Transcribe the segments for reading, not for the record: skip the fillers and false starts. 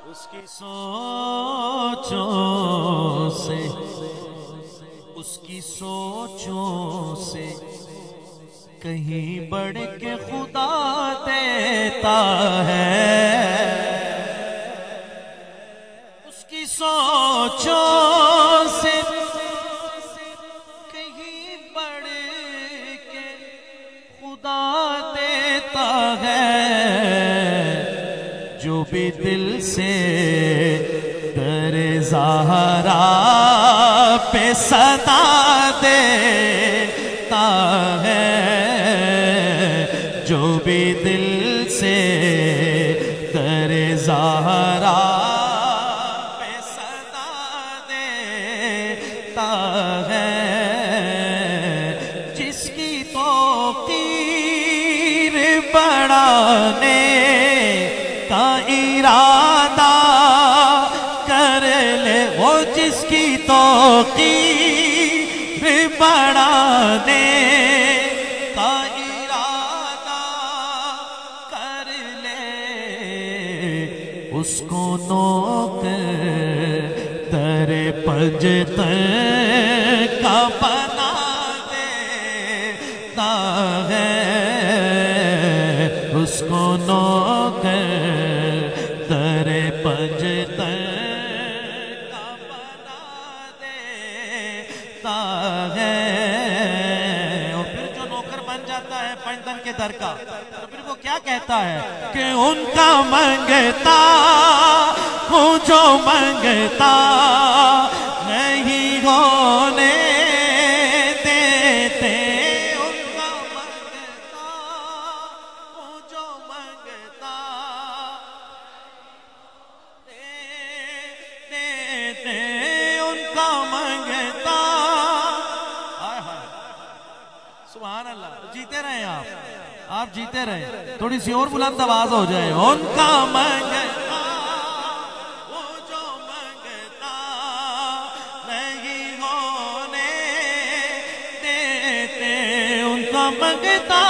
اس کی سوچوں سے، اس کی سوچوں سے کہیں بڑھ کے خدا دیتا ہے، اس کی سوچوں سے کہیں بڑھ کے خدا دیتا ہے، جو بھی دل سے در زہرا پہ صدا دیتا ہے، جو بھی دل سے در زہرا پہ صدا دیتا ہے، جس کی توقیر بڑھانے کا ارادہ کر لے، وہ جس کی توقیر بڑھانے کا ارادہ کر لے، اس کو نوکر پنجتن کا بنا دیتا ہے، اس کو نوکر پنجتن کا بنا دیتا ہے، اور پھر جو نوکر بن جاتا ہے پنجتن کے در کا، تو پھر وہ کیا کہتا ہے کہ ان کا منگتا ہوں جو منگتا نہیں ہونے دیتے، ان کا منگتا ہوں جو منگتا دیتے، ان کا منگتا، سبحان اللہ، جیتے رہیں آپ جیتے رہیں، تھوڑی سی اور بلند آواز ہو جائے، ان کا منگتا وہ جو منگتا نہیں ہونے دیتے، ان کا منگتا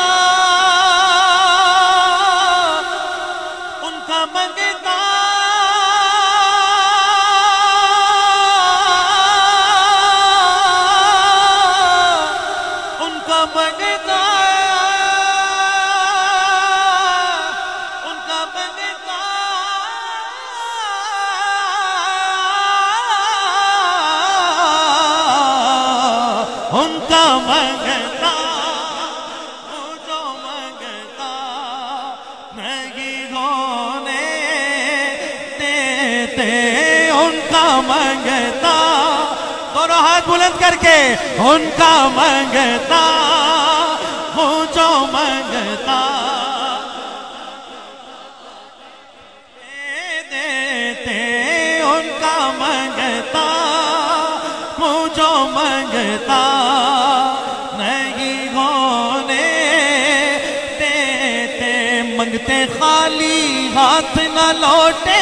ان کا منگتا وہ جو منگتا نہیں ہونے دیتے، ان کا منگتا، دونوں ہاتھ بلند کر کے، ان کا منگتا وہ جو منگتا دیتے، ان کا منگتا وہ جو منگتا نہیں ہونے دیتے، منگتے خالی ہاتھ نہ لوٹے،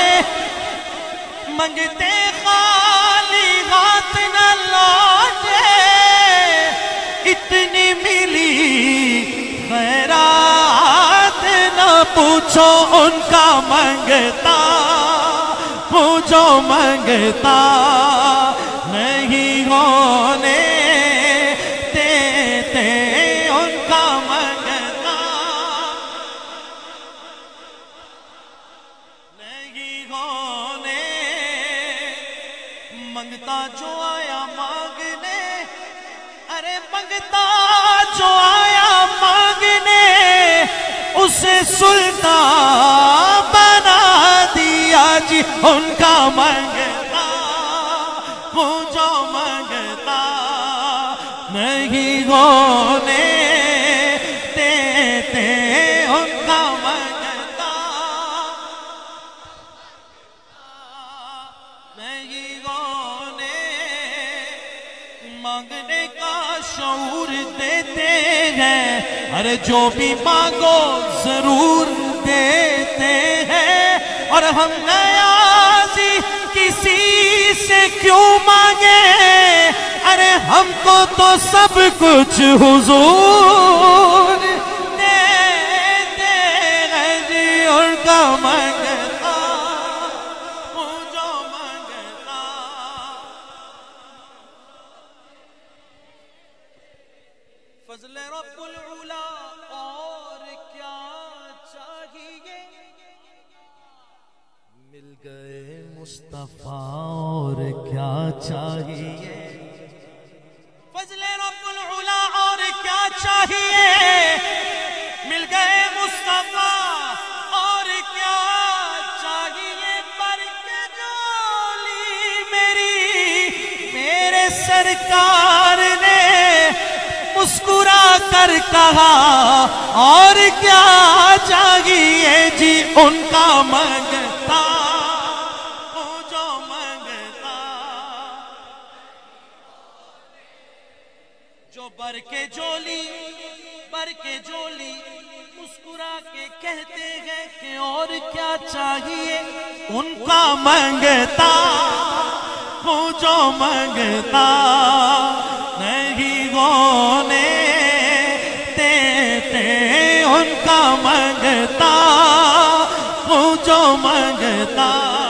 منگتے خالی ہاتھ نہ لوٹے، اتنی ملی خیرات نہ پوچھو، ان کا منگتا وہ جو منگتا نہیں ہونے دیتے، ان کا منگتا نہیں ہونے، منگتا جو آیا مانگنے، ارے منگتا جو آیا مانگنے، اسے سلطان بنا دیا جی، ان کا منگتا وہ جو منگتا نہیں ہونے دیتے، ان کا منگتا نہیں ہونے، مانگنے کا شعور دیتے ہیں، ارے جو بھی مانگو ضرور دیتے ہیں، اور ہم نیازی کسی سے کیوں مانگے، ارے ہم کو تو سب کچھ حضور دیتے ہیں جی، ان کا منگتا مل گئے مصطفیٰ اور کیا چاہیے، فضل رب العلا اور کیا چاہیے، مل گئے مصطفیٰ اور کیا چاہیے، پر کے جولی میرے سرکار نے مسکرا کر کہا اور کیا چاہیے جی، ان کا مانگتا ہوں جو مانگتا، جو بر کے جولی مسکرا کے کہتے ہیں کہ اور کیا چاہیے، ان کا مانگتا ہوں جو مانگتا، نہیں ہونے دیتے ان کا مانگتا ہوں جو مانگتا۔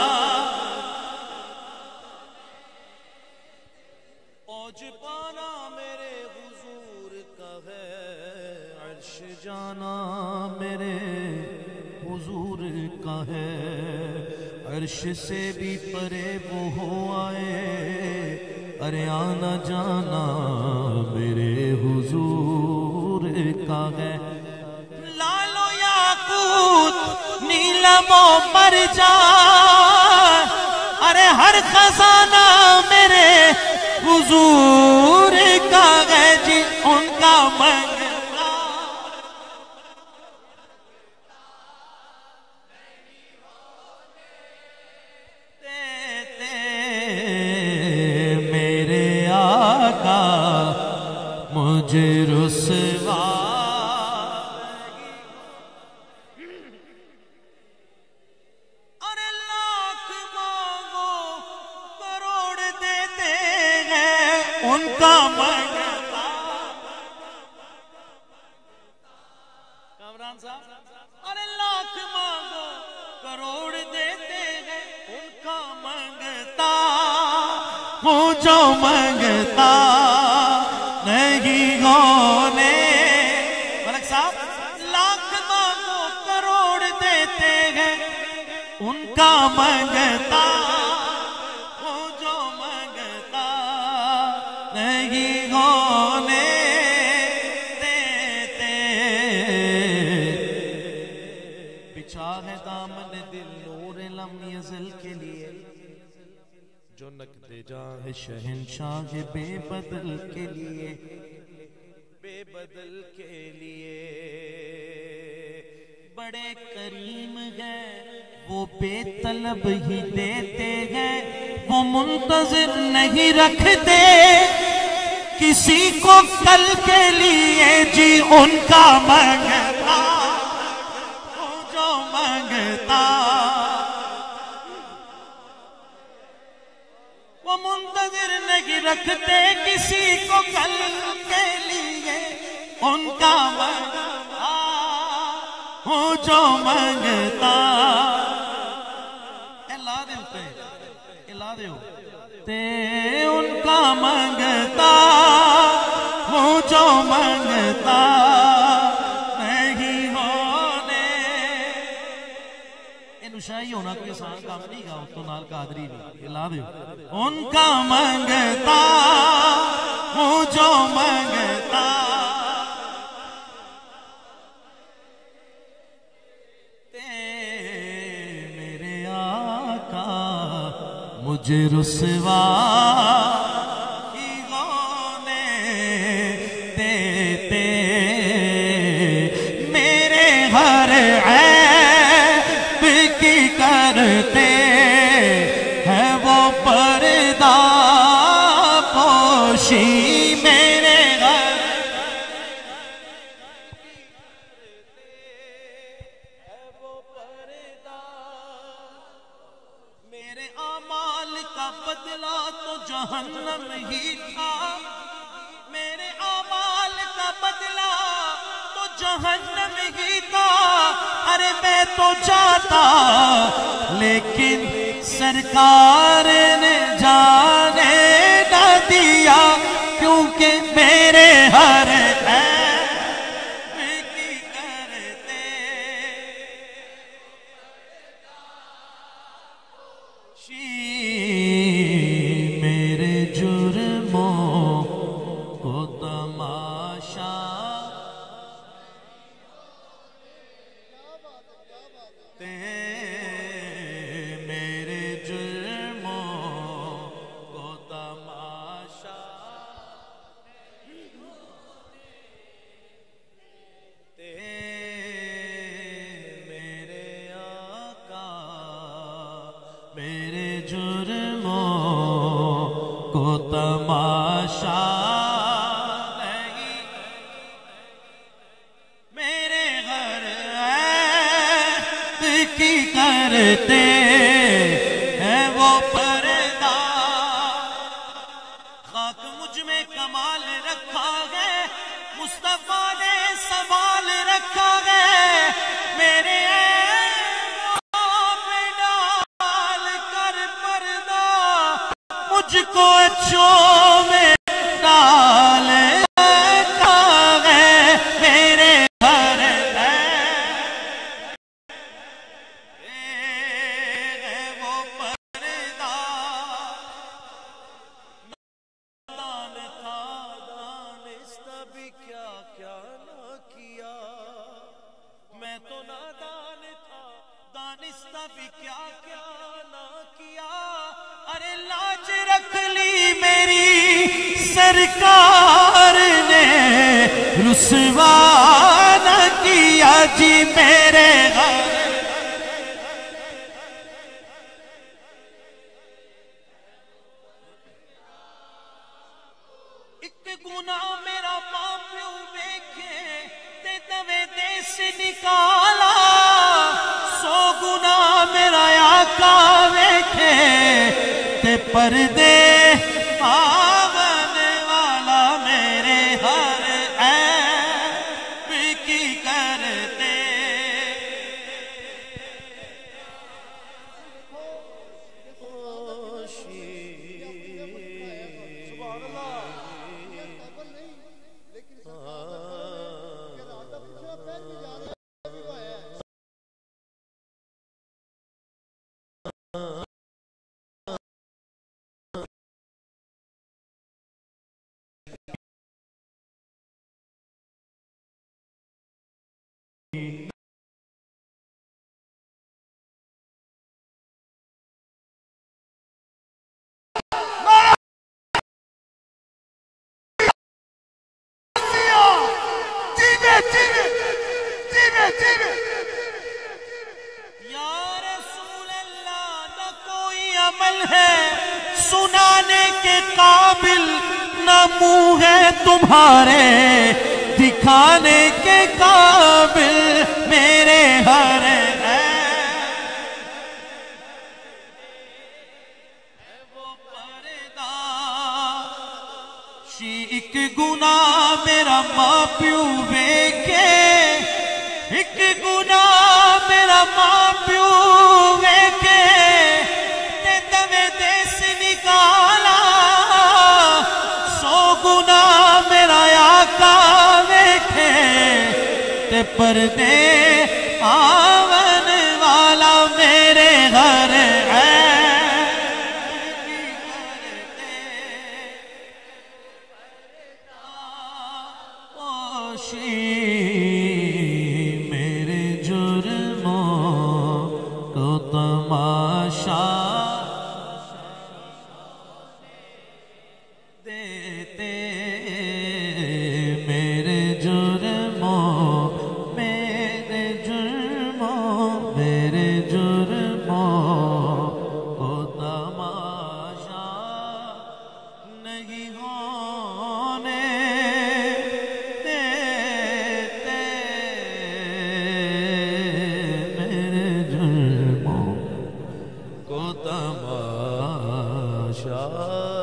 اوج پانا میرے حضور کا ہے، عرش جانا میرے حضور کا ہے، عرش سے بھی پرے وہ ہو آئے، ارے آنا جانا میرے حضور کا ہے، لال و یاقوت نیلم و مرجان، ارے ہر خزانہ میرے حضور کا ہے جی، ان کا مانگتا دیتے میرے آقا مجھے رسوا، ارے لاکھ مانگو کروڑ دیتے ہیں ان کا مانگتا، کامران صاحب ارے لاکھ مانگو کروڑ دیتے ہیں ان کا مانگتا ہوں جو مانگتا، نہیں ہونے ملک صاحب لاکھ مانگو کروڑ دیتے ہیں ان کا مانگتا ہوں جو مانگتا، نہیں ہونے دیتے، بچھا ہے دامن دل نور لم یزل کے لیے، جو نقد جاہ شہنشاہ بے بدل کے لیے، بے بدل کے لیے، بڑے کریم ہیں وہ بے طلب ہی دیتے ہیں، وہ منتظر نہیں رکھتے کسی کو کل کے لیے جی، ان کا مانگتا ہوں جو مانگتا، وہ منتظر نہیں رکھتے کسی کو کل کے لیے، ان کا مانگتا ہوں جو مانگتا، لا دے ہوتے لا دے ہوتے ان کا مانگتا ہوں جو مانگتا، نہیں ہونے نشائی ہونا کوئی آسان کام نہیں گا، تو نال قادری بھی لا دے ان کا مانگتا ہوں جو مانگتا، میرے آقا مجھے رسوا ہی ہونے دیتے، میرے ہر عیب کی کرتے ہیں وہ پردہ پوشی، میرے گھر ہے وہ پردہ، میرے اعمال کا بدلہ تو جہنم ہی تھا، میرے اعمال کا بدلہ تو جہنم ہی تھا، ارے میں تو جاتا لیکن سرکار نے جانے نہ دیا، کیونکہ میرے ہر عیب کی کرتے میرے جرموں کو تماشا میرے جرموں کو تماشا میرے آقا میرے جرموں کو تماشا نہیں میرے گھر کی کرتے ہیں وہ پردہ خاک مجھ میں کمال رکھا ہے مصطفیٰ نے سنبھال رکھا ہے میرے ڈال کر پردہ مجھ کو اچھوں میں ڈال رکھا ہے میرے گھر وہ پردہ دان تھا دانستہ بھی کیا کیا نہ کیا میں تو نادان تھا دانستہ بھی کیا کیا نہ کیا ارے لاج رکھ لی میری سرکار نے رسوا نہ کیا جی میرے گھر ایک گناہ میرا ماں پیو ویکھے تے دوے دیس نکالا سو گناہ میرا آقا ویکھے تے پردے آنے والا میرے ہر عیب کی کرتے عمل ہے سنانے کے قابل نہ منہ ہے تمہارے دکھانے کے قابل میرے ہر وہ پردہ ایک گناہ میرا ماں پیو ویکھے ایک گناہ میرا ماں پیو ویکھے نکالا سو گناہ میرا آقا ویکھے تے پردے آون والا میرے گھر میرے جرموں کو تماشا میرے جرموں کو تماشا نہیں ہونے دیتے میرے جرموں کو تماشا